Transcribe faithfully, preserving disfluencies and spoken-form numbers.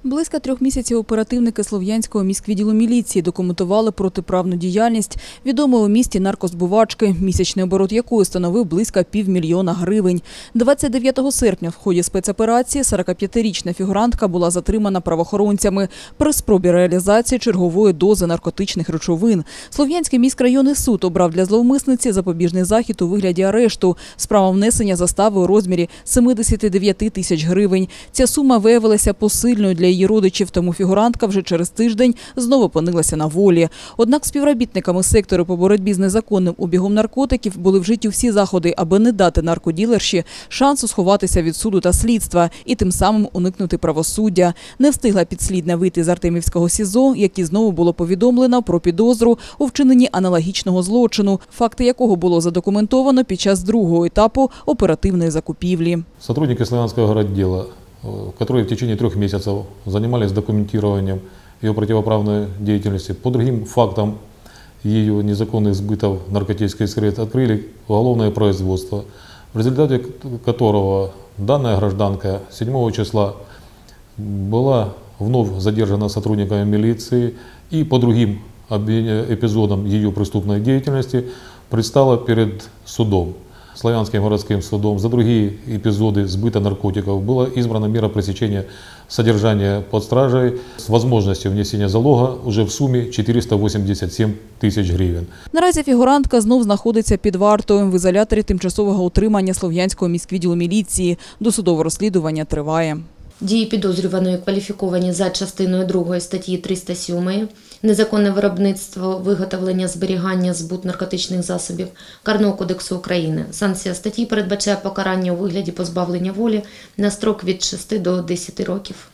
Близько трьох місяців оперативники Слов'янського міськвідділу міліції документували протиправну діяльність відомої у місті наркозбувачки, місячний оборот якої становив близько півмільйона гривень. двадцять дев'ятого серпня в ході спецоперації сорокап'ятирічна фігурантка була затримана правоохоронцями при спробі реалізації чергової дози наркотичних речовин. Слов'янський міськрайонний суд обрав для зловмисниці запобіжний захід у вигляді арешту. Справа внесення застави у розмірі сімдесят дев'ять тисяч гривень. Ця сума виявилася посильною для її родичів, тому фігурантка вже через тиждень знову опинилася на волі. Однак співробітниками сектору по боротьбі з незаконним обігом наркотиків були вжиті всі заходи, аби не дати наркоділерші шансу сховатися від суду та слідства і тим самим уникнути правосуддя. Не встигла підслідна вийти з Артемівського СІЗО, як і знову було повідомлено про підозру у вчиненні аналогічного злочину, факти якого було задокументовано під час другого етапу оперативної закупівлі. Сотрудники Славянского городдела, которые в течение трех месяцев занимались документированием ее противоправной деятельности, по другим фактам ее незаконных сбытов наркотических средств открыли уголовное производство, в результате которого данная гражданка седьмого числа была вновь задержана сотрудниками милиции и по другим эпизодам ее преступной деятельности предстала перед судом. Славянским городским судом за другие эпизоды сбыта наркотиков была избрана мера пресечения содержания под стражей с возможностью внесения залога уже в сумме чотириста вісімдесят сім тисяч гривень. Наразі фігурантка знов знаходиться під вартою в ізоляторі тимчасового утримання Слов'янського міськвідділу міліції. Досудове розслідування триває. Дії підозрюваної кваліфіковані за частиною другої статті триста сім «Незаконне виробництво, виготовлення, зберігання, збут наркотичних засобів» Карного кодексу України. Санкція статті передбачає покарання у вигляді позбавлення волі на строк від шести до десяти років.